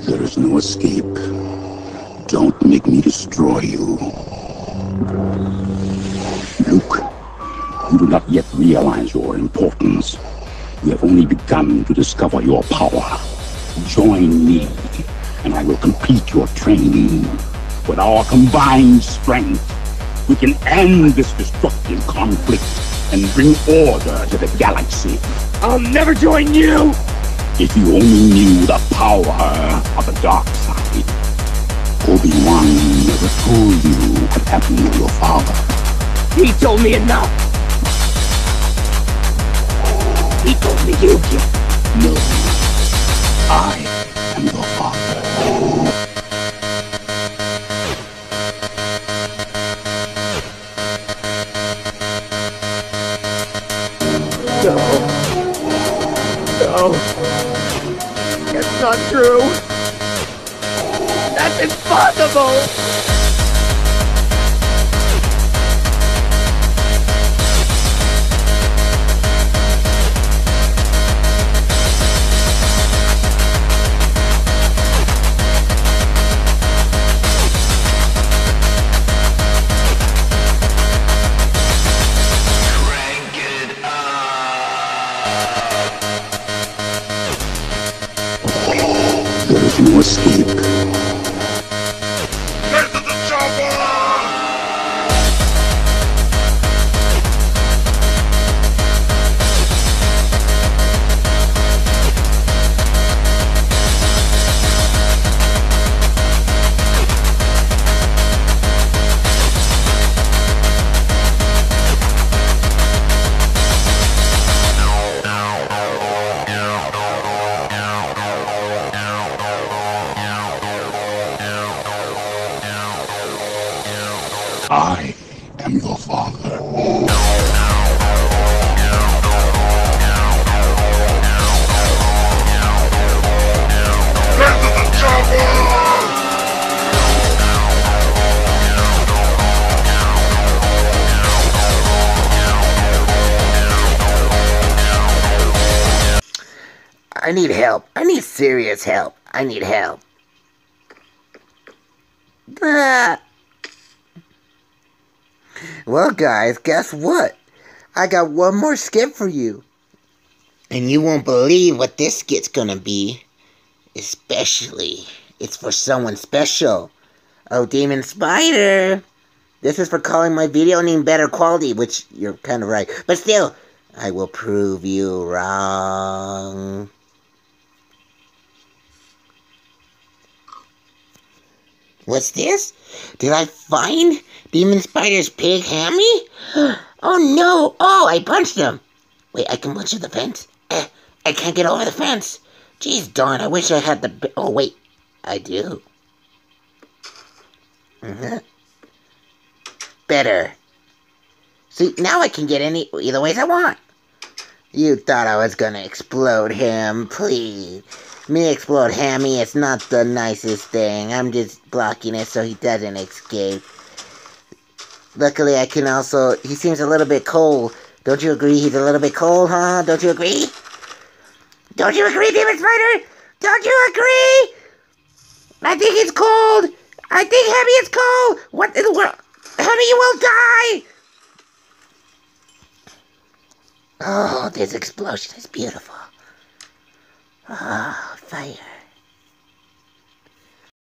There is no escape. Don't make me destroy you. Luke, you do not yet realize your importance. You have only begun to discover your power. Join me, and I will complete your training. With our combined strength, we can end this destructive conflict and bring order to the galaxy. I'll never join you! If you only knew the power of the dark side. Obi-Wan never told you what happened to your father. He told me enough! He told me you killed. No. I am your father. No. No. That's not true. That's impossible! There is no escape. Get to the chopper! I am your father. Get to the chopper! I need help. I need serious help. I need help. Well, guys, guess what? I got one more skit for you. And you won't believe what this skit's gonna be. Especially, it's for someone special. Oh, Demon Spider. This is for calling my video name better quality, which you're kind of right. But still, I will prove you wrong. What's this? Did I find Demon Spider's pig Hammy? Oh no! Oh, I punched him! Wait, I can punch through the fence? I can't get over the fence! Jeez darn, I wish I had the... Oh wait, I do. Better. See, now I can get either ways I want. You thought I was gonna explode him, please. Me explode Hammy, it's not the nicest thing. I'm just blocking it so he doesn't escape. Luckily, I can also... He seems a little bit cold. Don't you agree he's a little bit cold, huh? Don't you agree? Don't you agree, Demon Spider? Don't you agree? I think it's cold. I think Hammy is cold. What in the world? Hammy, you will die. Oh, this explosion is beautiful. Oh, fire.